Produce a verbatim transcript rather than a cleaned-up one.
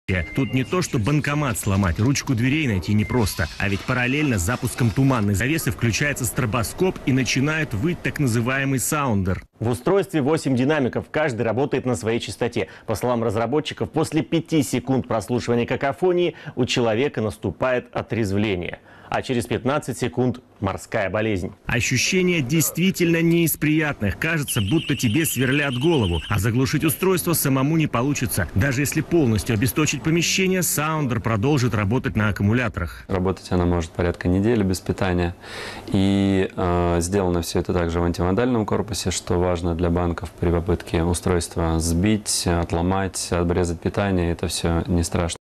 Тут не то, что банкомат сломать, ручку дверей найти непросто, а ведь параллельно с запуском туманной завесы включается стробоскоп и начинает выть так называемый саундер. В устройстве восемь динамиков, каждый работает на своей частоте. По словам разработчиков, после пяти секунд прослушивания какофонии у человека наступает отрезвление, а через пятнадцать секунд морская болезнь. Ощущение действительно не из приятных. Кажется, будто тебе сверлят голову, а заглушить устройство самому не получится. Даже если полностью обесточить помещение, саундер продолжит работать на аккумуляторах. Работать она может порядка недели без питания. И э, сделано все это также в антимодальном корпусе, что важно для банков при попытке устройства сбить, отломать, обрезать питание. Это все не страшно.